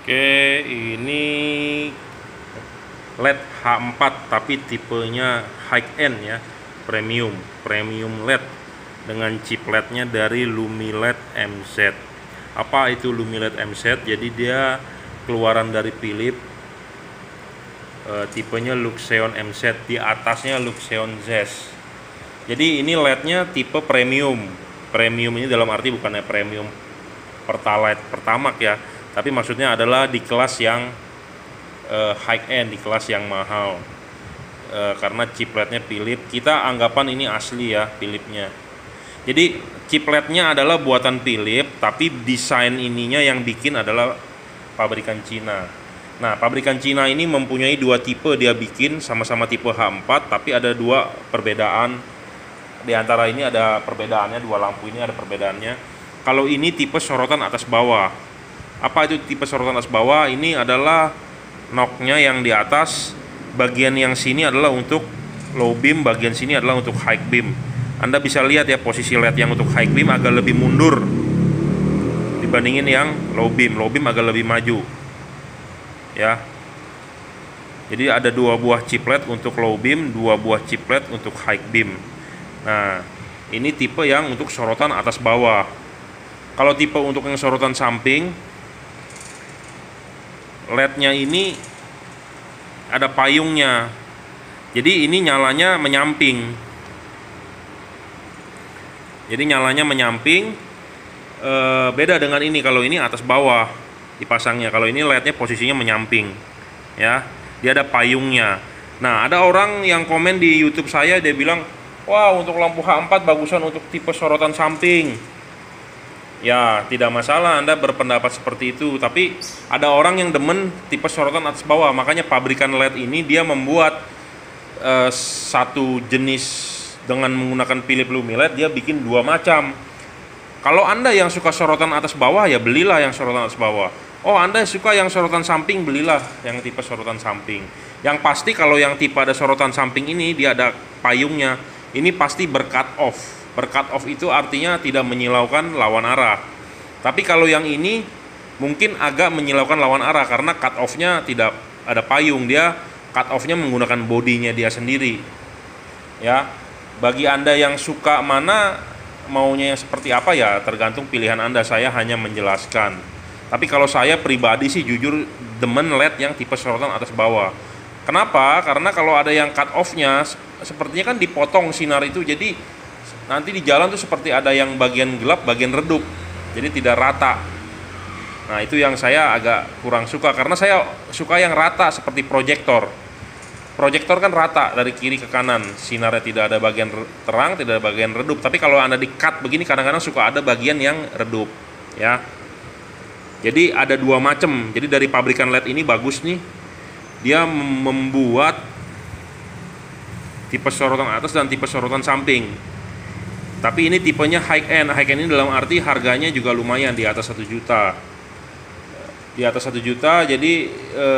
Oke, ini LED H4 tapi tipenya high end ya, premium LED dengan chip LED-nya dari Lumiled MZ. Apa itu Lumiled MZ? Jadi dia keluaran dari Philips, tipenya Luxeon MZ, di atasnya Luxeon ZES. Jadi ini LED-nya tipe premium. Premium ini dalam arti bukannya premium Pertalite, Pertamax ya, tapi maksudnya adalah di kelas yang high end, di kelas yang mahal. Karena chip LED-nya Philips, kita anggapan ini asli ya Philips-nya. Jadi chip LED-nya adalah buatan Philips, tapi desain ininya yang bikin adalah pabrikan Cina. Nah, pabrikan Cina ini mempunyai dua tipe, dia bikin sama-sama tipe H4, tapi ada dua perbedaan. Di antara ini ada perbedaannya, dua lampu ini ada perbedaannya. Kalau ini tipe sorotan atas bawah. Apa itu tipe sorotan atas bawah? Ini adalah knocknya yang di atas, bagian yang sini adalah untuk low beam, bagian sini adalah untuk high beam. Anda bisa lihat ya, posisi LED yang untuk high beam agak lebih mundur dibandingin yang low beam. Low beam agak lebih maju ya. Jadi ada dua buah chip LED untuk low beam, dua buah chip LED untuk high beam. Nah, ini tipe yang untuk sorotan atas bawah. Kalau tipe untuk yang sorotan samping, LED-nya ini ada payungnya. Jadi ini nyalanya menyamping. Jadi nyalanya menyamping. Beda dengan ini. Kalau ini atas bawah dipasangnya. Kalau ini LED-nya posisinya menyamping. Ya, dia ada payungnya. Nah, ada orang yang komen di YouTube saya, dia bilang, "Wah, untuk lampu H4 bagusan untuk tipe sorotan samping." Ya, tidak masalah Anda berpendapat seperti itu, tapi ada orang yang demen tipe sorotan atas bawah. Makanya pabrikan LED ini dia membuat satu jenis dengan menggunakan Philips Lumiled, dia bikin dua macam. Kalau Anda yang suka sorotan atas bawah, ya belilah yang sorotan atas bawah. Oh, Anda suka yang sorotan samping, belilah yang tipe sorotan samping. Yang pasti kalau yang tipe ada sorotan samping ini, dia ada payungnya. Ini pasti ber-cut off. Ber-cut off itu artinya tidak menyilaukan lawan arah. Tapi kalau yang ini mungkin agak menyilaukan lawan arah karena cut off-nya tidak ada payung, dia cut off-nya menggunakan bodinya dia sendiri. Ya. Bagi Anda yang suka mana, maunya yang seperti apa ya tergantung pilihan Anda. Saya hanya menjelaskan. Tapi kalau saya pribadi sih jujur demen LED yang tipe sorotan atas bawah. Kenapa? Karena kalau ada yang cut off-nya sepertinya kan dipotong sinar itu, jadi nanti di jalan tuh seperti ada yang bagian gelap, bagian redup, jadi tidak rata. Nah, itu yang saya agak kurang suka, karena saya suka yang rata seperti proyektor. Proyektor kan rata dari kiri ke kanan, sinarnya tidak ada bagian terang, tidak ada bagian redup. Tapi kalau Anda di-cut begini, kadang-kadang suka ada bagian yang redup ya. Jadi ada dua macam. Jadi dari pabrikan LED ini bagus nih, dia membuat tipe sorotan atas dan tipe sorotan samping. Tapi ini tipenya high end. High end ini dalam arti harganya juga lumayan, di atas 1 juta. Di atas 1 juta, jadi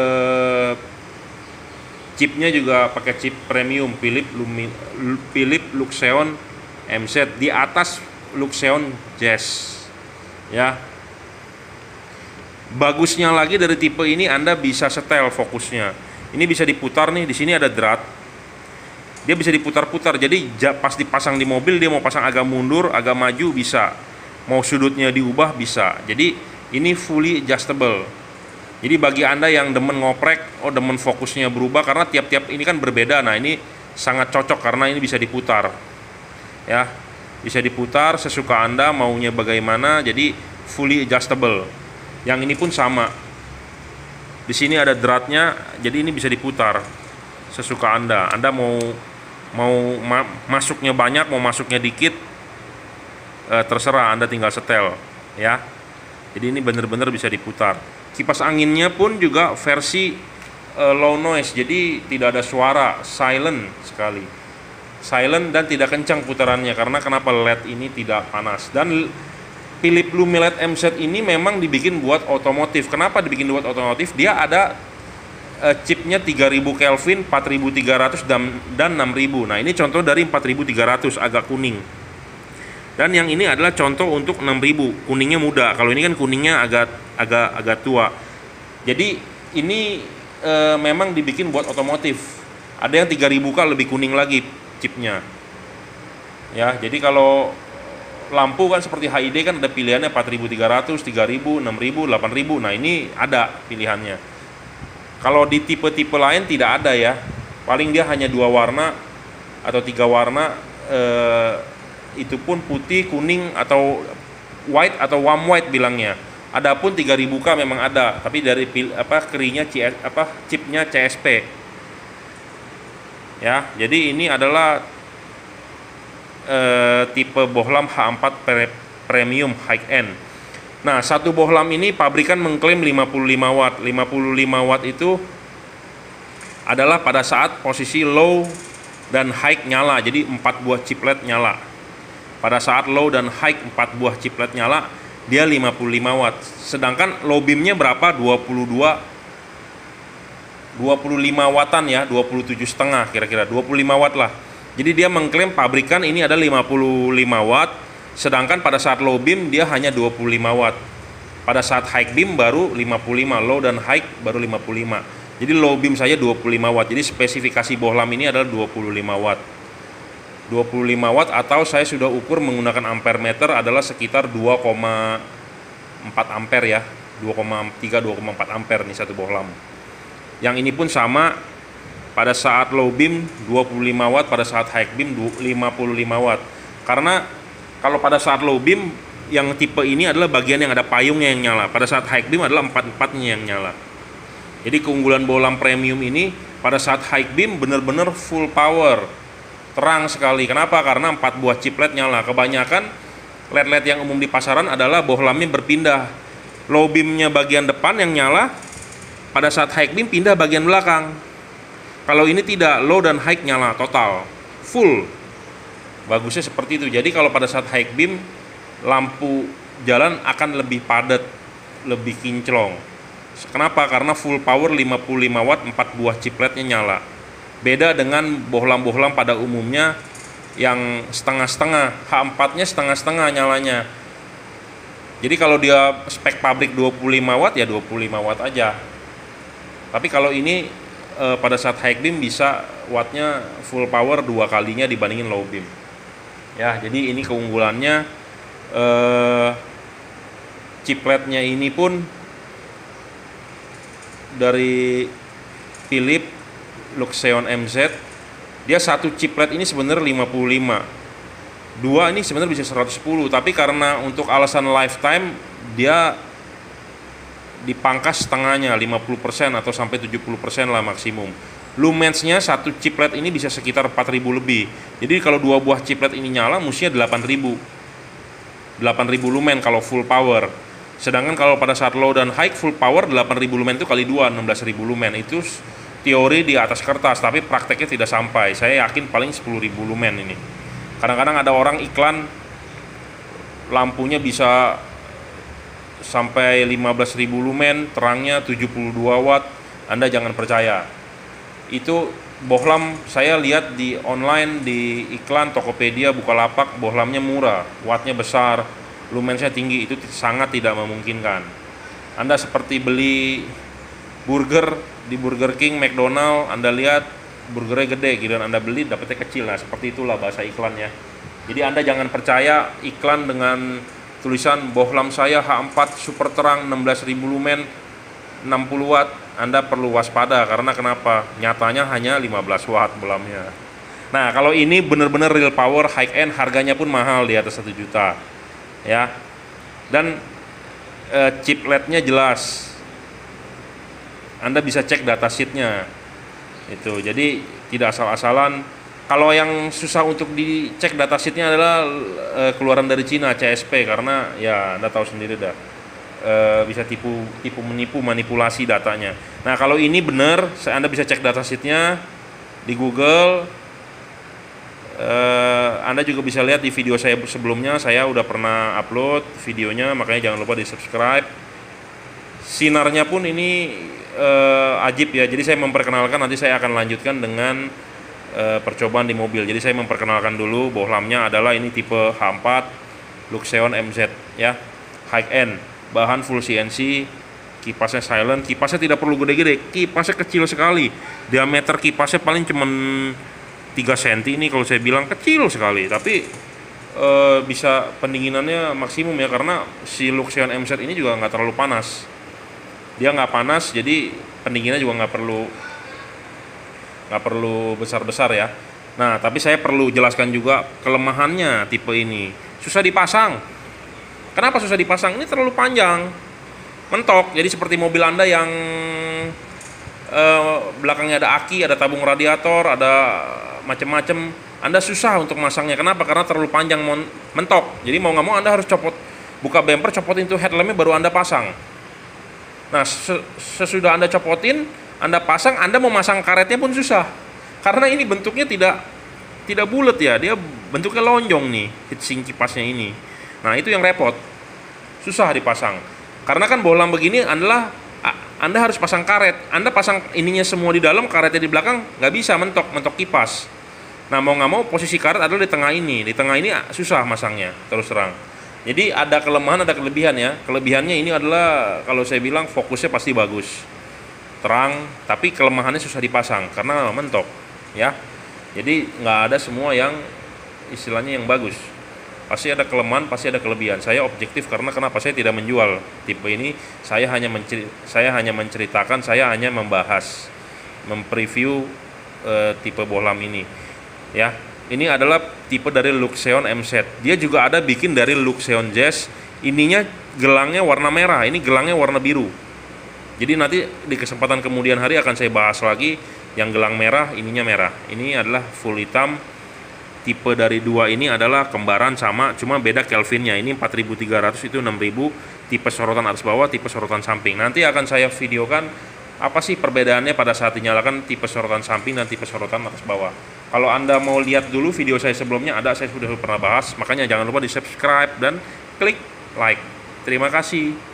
chipnya juga pakai chip premium Philips Luxeon MZ, di atas Luxeon ZES. Ya. Bagusnya lagi dari tipe ini, Anda bisa setel fokusnya. Ini bisa diputar nih, di sini ada drat. Dia bisa diputar-putar, jadi pas dipasang di mobil, dia mau pasang agak mundur, agak maju bisa, mau sudutnya diubah bisa. Jadi ini fully adjustable. Jadi bagi Anda yang demen ngoprek, demen fokusnya berubah, karena tiap-tiap ini kan berbeda. Nah, ini sangat cocok karena ini bisa diputar ya, bisa diputar sesuka Anda maunya bagaimana. Jadi fully adjustable. Yang ini pun sama, di sini ada dratnya, jadi ini bisa diputar sesuka Anda. Anda mau masuknya banyak, mau masuknya dikit, terserah, Anda tinggal setel ya. Jadi ini benar-benar bisa diputar. Kipas anginnya pun juga versi low noise, jadi tidak ada suara, silent sekali, silent dan tidak kencang putarannya. Karena kenapa? LED ini tidak panas. Dan Philips Lumiled MZ ini memang dibikin buat otomotif. Kenapa dibikin buat otomotif? Dia ada chipnya 3000 Kelvin, 4300 dan 6000. Nah, ini contoh dari 4300, agak kuning. Dan yang ini adalah contoh untuk 6000, kuningnya muda. Kalau ini kan kuningnya agak tua. Jadi ini memang dibikin buat otomotif. Ada yang 3000K lebih kuning lagi chipnya. Ya, jadi kalau lampu kan seperti HID kan ada pilihannya 4300, 3000, 6000, 8000. Nah, ini ada pilihannya. Kalau di tipe-tipe lain tidak ada ya. Paling dia hanya 2 warna atau 3 warna, itu pun putih, kuning atau white atau warm white bilangnya. Adapun 3000K memang ada, tapi dari kerinya chipnya CSP. Ya, jadi ini adalah tipe bohlam H4 premium high end. Nah, satu bohlam ini pabrikan mengklaim 55 watt. 55 watt itu adalah pada saat posisi low dan high nyala. Jadi 4 buah chiplet nyala. Pada saat low dan high 4 buah chiplet nyala, dia 55 watt. Sedangkan low beamnya berapa? 25 wattan ya, 27,5 kira-kira, 25 watt lah. Jadi dia mengklaim pabrikan ini ada 55 watt, sedangkan pada saat low beam dia hanya 25 watt. Pada saat high beam baru 55, low dan high baru 55. Jadi low beam saja 25 watt. Jadi spesifikasi bohlam ini adalah 25 watt. 25 watt atau saya sudah ukur menggunakan ampere meter adalah sekitar 2,4 ampere ya. 2,3 2,4 ampere nih satu bohlam. Yang ini pun sama, pada saat low beam 25 watt, pada saat high beam 55 watt. Karena kalau pada saat low beam yang tipe ini adalah bagian yang ada payungnya yang nyala. Pada saat high beam adalah 4-4-nya yang nyala. Jadi keunggulan bohlam premium ini pada saat high beam benar-benar full power, terang sekali. Kenapa? Karena 4 buah chiplet nyala. Kebanyakan LED-LED yang umum di pasaran adalah bohlamnya berpindah. Low beamnya bagian depan yang nyala, pada saat high beam pindah bagian belakang. Kalau ini tidak, low dan high nyala total, full. Bagusnya seperti itu. Jadi kalau pada saat high beam, lampu jalan akan lebih padat, lebih kinclong. Kenapa? Karena full power 55 watt, 4 buah chipletnya nyala. Beda dengan bohlam-bohlam pada umumnya yang setengah-setengah, H4-nya setengah-setengah nyalanya. Jadi kalau dia spek pabrik 25 watt ya 25 watt aja. Tapi kalau ini pada saat high beam bisa wattnya full power 2 kalinya dibandingin low beam. Ya, jadi ini keunggulannya. Chipletnya ini pun dari Philips Luxeon MZ. Dia satu chiplet ini sebenarnya 55. Dua ini sebenarnya bisa 110, tapi karena untuk alasan lifetime dia dipangkas setengahnya, 50% atau sampai 70% lah maksimum. Lumensnya satu chiplet ini bisa sekitar 4000 lebih. Jadi kalau 2 buah chiplet ini nyala mestinya 8000 lumen kalau full power. Sedangkan kalau pada saat low dan high full power 8000 lumen itu kali 2, 16000 lumen. Itu teori di atas kertas, tapi prakteknya tidak sampai. Saya yakin paling 10.000 lumen ini. Kadang-kadang ada orang iklan lampunya bisa sampai 15.000 lumen, terangnya 72 watt. Anda jangan percaya. Itu bohlam saya lihat di online, di iklan Tokopedia, Bukalapak, bohlamnya murah, wattnya besar, lumensnya tinggi. Itu sangat tidak memungkinkan. Anda seperti beli burger di Burger King, McDonald, Anda lihat burgernya gede, giliran Anda beli dapetnya kecil. Nah, seperti itulah bahasa iklannya. Jadi Anda jangan percaya iklan dengan tulisan bohlam saya H4 super terang 16.000 lumen 60 watt. Anda perlu waspada karena kenapa? Nyatanya hanya 15 watt bohlamnya. Nah, kalau ini benar-benar real power high end, harganya pun mahal di atas 1 juta. Ya. Dan chipletnya jelas. Anda bisa cek datasheetnya. Itu. Jadi tidak asal-asalan. Kalau yang susah untuk dicek datasheetnya adalah keluaran dari Cina, CSP, karena ya Anda tahu sendiri dah, bisa menipu, manipulasi datanya. Nah, kalau ini benar, Anda bisa cek datasheetnya di Google. Anda juga bisa lihat di video saya sebelumnya, saya udah pernah upload videonya, makanya jangan lupa di subscribe. Sinarnya pun ini ajib ya, jadi saya memperkenalkan, nanti saya akan lanjutkan dengan percobaan di mobil. Jadi saya memperkenalkan dulu bohlamnya adalah ini tipe H4 Luxeon MZ ya, high end, bahan full CNC, Kipasnya silent, kipasnya tidak perlu gede-gede, kipasnya kecil sekali. Diameter kipasnya paling cuman 3 cm ini, kalau saya bilang kecil sekali, tapi bisa pendinginannya maksimum ya, karena si Luxeon MZ ini juga nggak terlalu panas. Dia nggak panas, jadi pendinginnya juga nggak perlu besar-besar ya. Nah, tapi saya perlu jelaskan juga kelemahannya tipe ini. Susah dipasang. Kenapa susah dipasang? Ini terlalu panjang, mentok. Jadi seperti mobil Anda yang belakangnya ada aki, ada tabung radiator, ada macam-macam. Anda susah untuk masangnya. Kenapa? Karena terlalu panjang, mentok. Jadi mau nggak mau Anda harus buka bumper, copotin tuh headlampnya, baru Anda pasang. Nah, sesudah Anda copotin, Anda pasang, Anda mau masang karetnya pun susah. Karena ini bentuknya tidak bulat ya, dia bentuknya lonjong nih, heatsink kipasnya ini. Nah, itu yang repot. Susah dipasang. Karena kan bohlam begini Anda harus pasang karet. Anda pasang ininya semua di dalam, karetnya di belakang, nggak bisa, mentok kipas. Nah, mau nggak mau posisi karet adalah di tengah ini. Di tengah ini susah masangnya, terus terang. Jadi ada kelemahan, ada kelebihan ya. Kelebihannya ini adalah, kalau saya bilang, fokusnya pasti bagus, terang, tapi kelemahannya susah dipasang karena mentok ya. Jadi nggak ada semua yang istilahnya yang bagus. Pasti ada kelemahan, pasti ada kelebihan. Saya objektif karena kenapa saya tidak menjual tipe ini. Saya hanya menceritakan, saya hanya membahas, mempreview tipe bohlam ini ya. Ini adalah tipe dari Luxeon MZ. Dia juga ada bikin dari Luxeon Jazz. Ininya gelangnya warna merah, ini gelangnya warna biru. Jadi nanti di kesempatan kemudian hari akan saya bahas lagi yang gelang merah, ininya merah. Ini adalah full hitam. Tipe dari dua ini adalah kembaran sama, cuma beda Kelvinnya. Ini 4300, itu 6000. Tipe sorotan atas bawah, tipe sorotan samping. Nanti akan saya videokan apa sih perbedaannya pada saat dinyalakan tipe sorotan samping dan tipe sorotan atas bawah. Kalau Anda mau lihat dulu video saya sebelumnya, saya sudah pernah bahas. Makanya jangan lupa di subscribe dan klik like. Terima kasih.